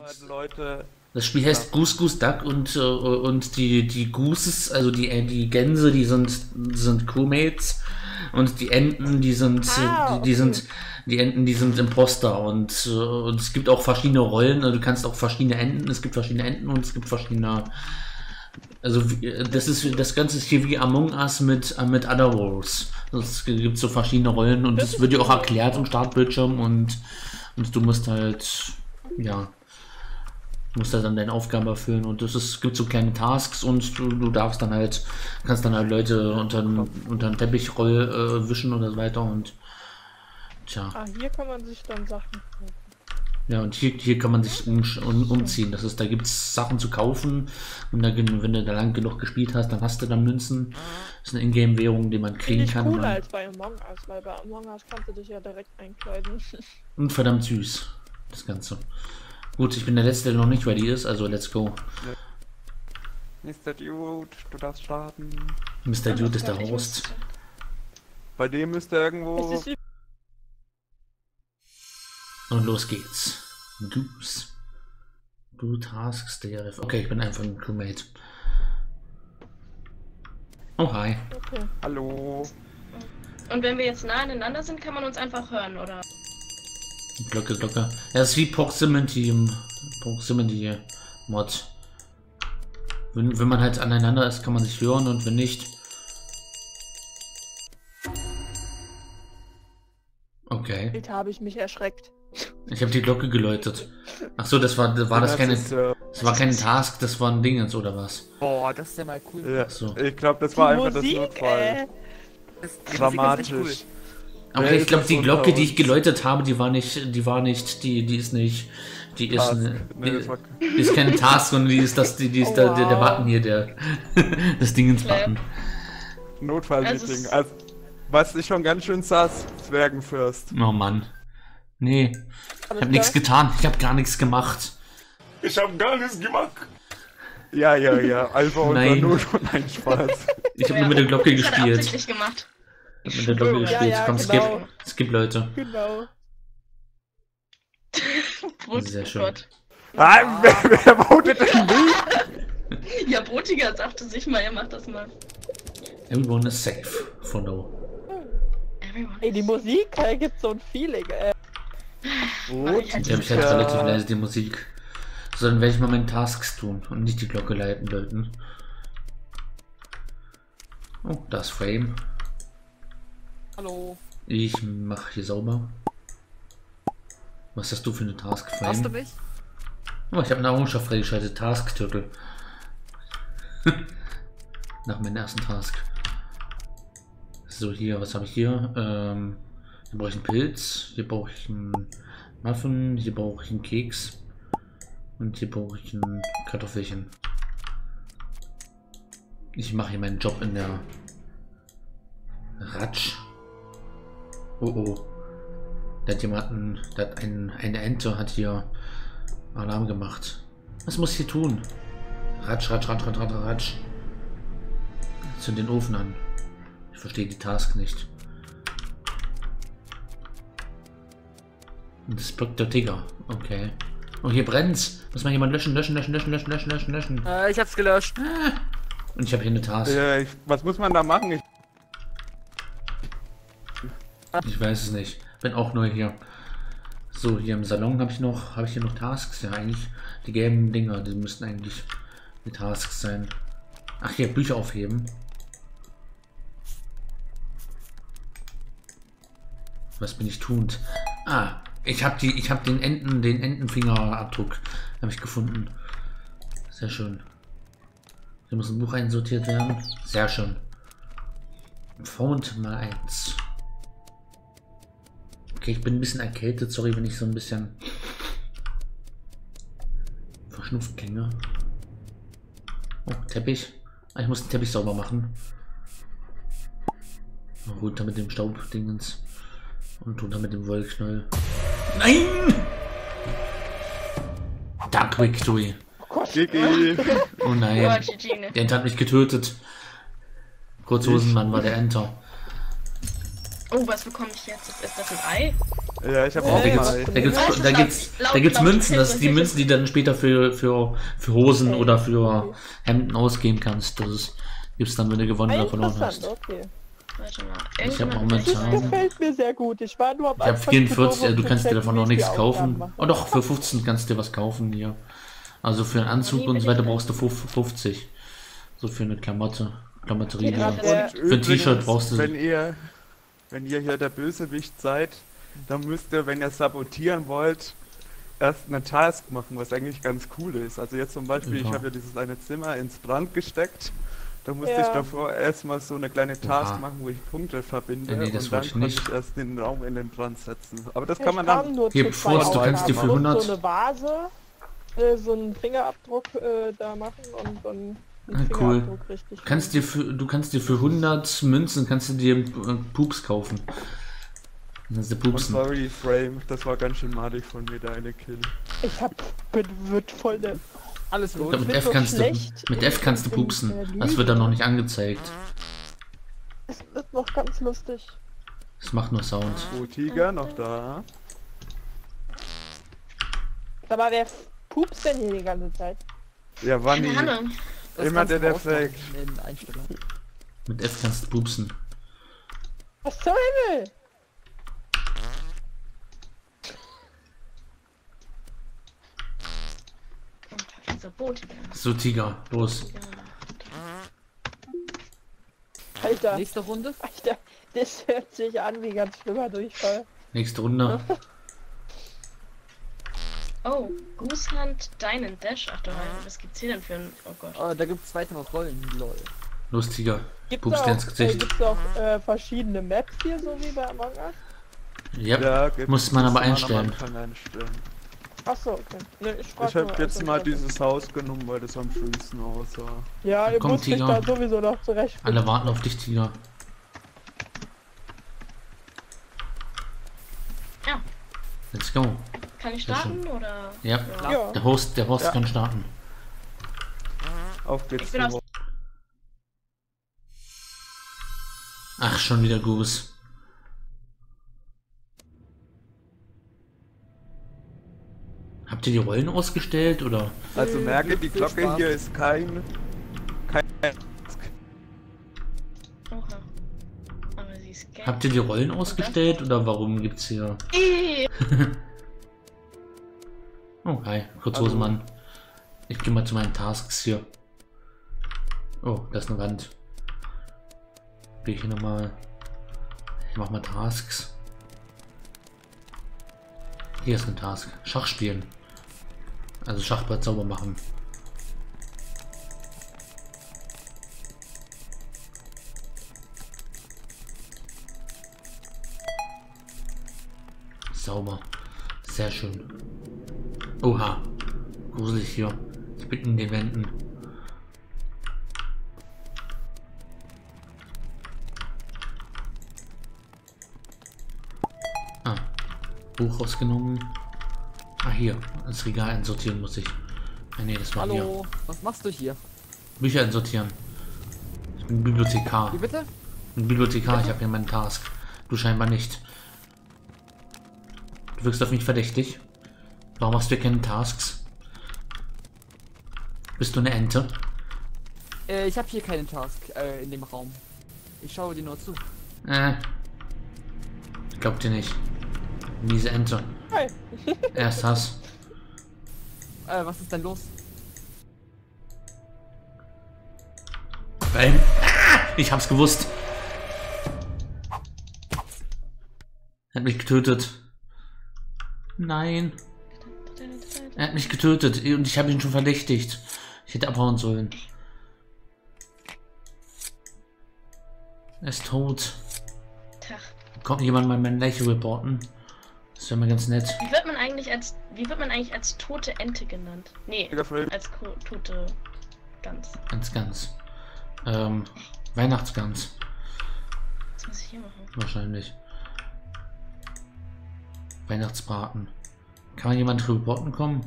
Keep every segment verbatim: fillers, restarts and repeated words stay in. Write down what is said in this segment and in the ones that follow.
Leute. Das Spiel heißt Goose Goose Duck und, äh, und die, die Gooses, also die, äh, die Gänse, die sind, sind Crewmates und die Enten, die sind, Ah, die, die okay. sind, die Enten, die sind Imposter und, äh, und es gibt auch verschiedene Rollen, also du kannst auch verschiedene Enten, es gibt verschiedene Enten und es gibt verschiedene, also wie- das ist, das Ganze ist hier wie Among Us mit, äh, mit Other Worlds. Es gibt so verschiedene Rollen und es wird dir auch erklärt im Startbildschirm und, und du musst halt, ja, du musst halt dann deine Aufgaben erfüllen und es ist, gibt so kleine Tasks und du, du darfst dann halt, kannst dann halt Leute unter, den- unter den Teppich roll, äh, wischen oder so weiter und tja, Ah, hier kann man sich dann Sachen kaufen. ja und hier, hier kann man sich um, um, umziehen, das ist, da gibt es Sachen zu kaufen und da, wenn du da lang genug gespielt hast, dann hast du dann Münzen, das ist eine Ingame-Währung, die man Finde kriegen ich kann cooler man, als bei Among Us, weil bei Among Us kannst du dich ja direkt einkleiden. und verdammt süß, das Ganze. Gut, ich bin der Letzte, der noch nicht ready ist, also let's go. Mister Dude, du darfst starten. Mister Dude ist der Host. Bei dem müsste irgendwo. Es ist wie Und los geht's. Goose. Do Tasks, D R F. Okay, ich bin einfach ein Crewmate. Oh, hi. okay. Hallo. Und wenn wir jetzt nah aneinander sind, kann man uns einfach hören, oder? Glocke, Glocke. Ja, das ist wie Proximity im Proximity Mod. Wenn, wenn man halt aneinander ist, kann man sich hören und wenn nicht. Okay. Jetzt habe ich mich erschreckt. Ich habe die Glocke geläutet. Ach so, das war, war das keine, ist, äh, das war kein Task, das war ein Dingens oder was? Boah, das ist ja mal cool. ja, So. ich glaube, das Die war einfach Musik, das Notfall. äh, Das, die Musik ist Dramatisch. echt Okay, Wer ich ist glaube, das die unter Glocke, die ich uns? geläutet habe, die war nicht, die war nicht, die, die ist nicht, die ist, Task. eine, Nee, die, das war- die ist keine Task, sondern die ist das, die, die ist Oh, der, der, der wow. Button hier, der, das Dingens-Button. Notfallmeeting. Also es- Also, was ich schon ganz schön saß, Zwergenfürst. Oh Mann. Nee, ich alles habe nichts klar? getan, ich habe gar nichts gemacht. Ich hab gar nichts gemacht. Ja, ja, ja. Alpha und Nein. Not und ein Spaß. Ich habe nur mit der Glocke Das hat er gespielt. absichtlich gemacht. Ich hab mit der Glocke Ja, gespielt. ja, Komm, genau. skip. Skip, Leute. Genau. Brot, Sehr oh schön. Gott. Ah, wer, wer votet denn mich? Ja, Brotiger sagte sich mal, er macht das mal. Everyone is safe for now. Everyone Ey, die is- Musik äh, gibt so ein Feeling, äh. Gut. Ich habe ich halt relativ leise die Musik. So, dann werde ich mal meine Tasks tun und nicht die Glocke leiten läuten. Oh, das Frame. Hallo. Ich mache hier sauber. Was hast du für eine Task Frame? Hast du mich? Oh, ich habe eine Errungenschaft freigeschaltet. Task Turtle. Nach meinem ersten Task. So, hier, was habe ich hier? Ähm, hier brauche ich einen Pilz. Hier brauche ich einen Muffin. Hier brauche ich einen Keks. Und hier brauche ich ein Kartoffelchen. Ich mache hier meinen Job in der Ratsch. Oh oh. Da hat jemanden, da hat ein, eine Ente hat hier Alarm gemacht. Was muss ich hier tun? Ratsch, ratsch, ratsch, ratsch, ratsch, ratsch. Zünd den Ofen an. Ich verstehe die Task nicht. Das blockt der Tiger. Okay. Oh, hier brennt's. Muss mal jemand löschen, löschen, löschen, löschen, löschen, löschen, löschen, löschen. Äh, ich hab's gelöscht. Und ich habe hier eine Task. Äh, ich, was muss man da machen? Ich, Ich weiß es nicht. Bin auch neu hier. So, hier im Salon habe ich noch, habe ich hier noch Tasks? Ja, eigentlich die gelben Dinger, die müssten eigentlich die Tasks sein. Ach hier, Bücher aufheben. Was bin ich tuend? Ah, ich habe die, ich habe den Enten, den Entenfingerabdruck habe ich gefunden. Sehr schön. Hier muss ein Buch einsortiert werden. Sehr schön. Found mal eins. Okay, ich bin ein bisschen erkältet. Sorry, wenn ich so ein bisschen verschnupft klinge. Oh, Teppich. Ah, ich muss den Teppich sauber machen. Runter mit dem Staubdingens. Und runter mit dem Wollknäuel. Nein! Dark Victory. G G. Oh Oh, nein. G G, ne? Der Enter hat mich getötet. Kurzhosenmann war der Enter. Oh, was bekomme ich jetzt? Ist, ist das ein Ei? Ja, ich habe Äh, auch Da gibt's, mal. da gibt's, Was? da gibt's, da gibt's Laut- Münzen, laut- das sind die Münzen, die dann später für, für, für Hosen oder für Hemden ausgeben kannst. Das ist, gibt's dann, wenn du gewonnen Ah, oder verloren interessant, hast. okay. Warte mal. Ich hab Irgendjemand- Das momentan- gefällt mir sehr gut. Ich war nur am Ich habe Anfang vierundvierzig, zu doof, also um du kannst zu dir davon checken, noch wie ich nichts die kaufen. Aufgaben mache. Oh doch, für fünfzehn kannst du dir was kaufen hier. Also für einen Anzug und so weiter brauchst du fünfzig. So für eine Klamotte. Klamotterie. Ja, Ja. der- Für ein T-Shirt Übrigens, brauchst du- Wenn ihr, wenn ihr hier der Bösewicht seid, dann müsst ihr, wenn ihr sabotieren wollt, erst eine Task machen, was eigentlich ganz cool ist. Also jetzt zum Beispiel, ich Ja. habe ja dieses eine Zimmer ins Brand gesteckt. Da musste Ja. ich davor erstmal so eine kleine Task Oha. machen, wo ich Punkte verbinde. Ja, nee, das und dann wollte ich konnte nicht. ich erst den Raum in den Brand setzen. Aber das Ich kann man kam dann... nur Hier, zu zwei Furz, du kannst dir für Aufgaben. hundert So eine Vase, äh, so einen Fingerabdruck äh, da machen und dann den Ah, cool. Fingerabdruck richtig. Du kannst dir für, du kannst dir für hundert Münzen kannst du dir äh, Pups kaufen. Das ist der Und Pupsen. sorry, Frame, das war ganz schön madig von mir, deine Kill. Ich hab bin, wird voll der. Alles Ich gut. glaub, mit bin F so kannst du, schlecht mit in- F kannst du in- pupsen. in Das wird dann noch nicht angezeigt. Es wird noch ganz lustig. Das macht nur Sound. Oh, Tiger, noch da. Aber wer pups denn hier die ganze Zeit? Ja, Wanni. Keine Ahnung. Das Immer kannst der, du der ausmachen fragt. in den Einstellungen. Mit F kannst du pupsen. Was zum Himmel? Und dieser Boot hier. So, Tiger, los. Alter, Nächste Runde. Alter, das hört sich an wie ganz schlimmer Durchfall. Nächste Runde. Oh, Gooshand, Deinen Dash. Ach du Heilige, was gibt's hier denn für ein. Oh Gott. Oh, da gibt's weitere Rollen, lol. Los, Tiger. Gibt's Pups auch, dir ins äh, Gesicht. gibt's auch äh, verschiedene Maps hier, so wie bei Among Us? Ja, Ja, gibt- muss man aber muss am einstellen. Anfang einstellen. Achso, okay. Ne, ich frag Ich habe nur, jetzt also, mal okay. dieses Haus genommen, weil das am schönsten aussah. Ja, ihr Komm, müsst mich Tiger. da sowieso noch zurecht. Alle warten auf dich, Tiger. Ja. Let's go. Kann ich Sehr starten oder? Ja, Ja. der Host, der Host Ja. kann starten. Auf geht's. Ich bin aus- Ach, schon wieder Goose. Habt ihr die Rollen ausgestellt oder? Also merke, die Viel Glocke Spaß. hier ist kein... kein... Oha. Aber sie ist gelb. Habt ihr die Rollen ausgestellt oder warum gibt's hier? Ih, Oh, hi, Kurzhosenmann. Ich gehe mal zu meinen Tasks hier. Oh, da ist eine Wand. Gehe ich hier nochmal. Ich mach mal Tasks. Hier ist ein Task. Schach spielen. Also Schachbrett sauber machen. Sauber. Sehr schön. Oha. Gruselig hier. Ich bin in den Wänden. Ah. Buch rausgenommen. Ah, hier. Das Regal einsortieren muss ich. Ah, nee, das war hier. Hallo, was machst du hier? Bücher einsortieren. Ich bin Bibliothekar. Wie bitte? Ich bin Bibliothekar, ich habe hier meinen Task. Du scheinbar nicht. Du wirkst auf mich verdächtig. Warum hast du keine Tasks? Bist du eine Ente? Äh, ich habe hier keinen Task äh, in dem Raum. Ich schaue dir nur zu. Äh. Glaubt dir nicht. Miese Ente. Hi. Erst Hass. Äh, was ist denn los? Bam. Ah, ich hab's gewusst. Er hat mich getötet. Nein. Er hat mich getötet und ich habe ihn schon verdächtigt. Ich hätte abhauen sollen. Er ist tot. Tag. Kommt jemand mal mein Leiche reporten? Das wäre mal ganz nett. Wie wird man eigentlich als wie wird man eigentlich als tote Ente genannt? Nee, Digga, Frame. als ko- tote Gans. Ganz, ganz. Ähm, Weihnachtsgans. Was muss ich hier machen? Wahrscheinlich. Weihnachtsbraten. Kann man jemand reporten kommen?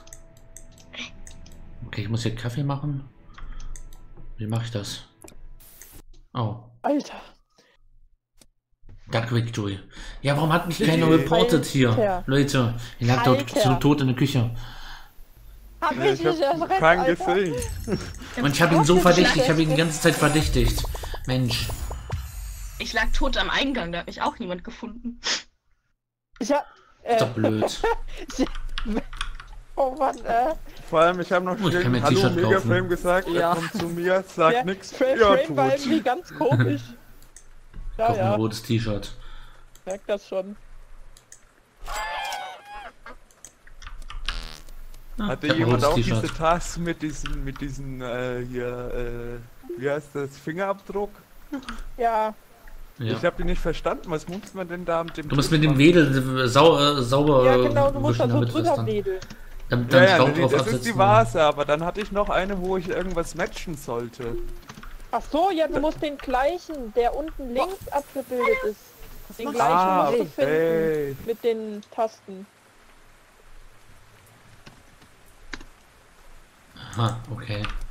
Okay, ich muss hier Kaffee machen. Wie mache ich das? Oh. Alter. Duck Victory. Ja, warum hat mich Nee. keiner reportet hier? Alter. Leute, ihr lag dort Alter. zu tot in der Küche. Hab Äh, ich Ich nicht hab erschreckt, keinen Alter. gesehen. Und ich habe ihn so Trotzdem verdächtigt, ich schlecht. habe ihn die ganze Zeit verdächtigt. Mensch. Ich lag tot am Eingang, da hat mich auch niemand gefunden. Ich hab... Ist Äh, doch blöd. oh Mann, äh... Vor allem, ich habe noch Oh, ich kann mir schön ein Hallo T-Shirt kaufen. Megaframe gesagt, Ja. er kommt zu mir, sagt Der nix, Frame, ja Frame war tot. irgendwie ganz komisch. Ja, Kauf mir ein ja, rotes T-Shirt. merk das schon. Ah, Hatte ich hab ein jemand rotes auch T-Shirt. diese Task mit diesen, mit diesen, äh, hier, äh, wie heißt das, Fingerabdruck? Ja, Ja. Ich habe die nicht verstanden, was muss man denn da mit dem Du musst Tisch mit dem machen? Wedel äh, sau, äh, sauber ja genau, du äh, musst da wischen, so damit das drüber dann, wedeln. damit Ja, dann ja, Staub nee, drauf das ist absetzen. die Vase, aber dann hatte ich noch eine, wo ich irgendwas matchen sollte. Ach so, ja, du musst den gleichen, der unten links abgebildet ist. Den machst gleichen Ah, musst du finden. okay. Mit den Tasten. Aha, okay.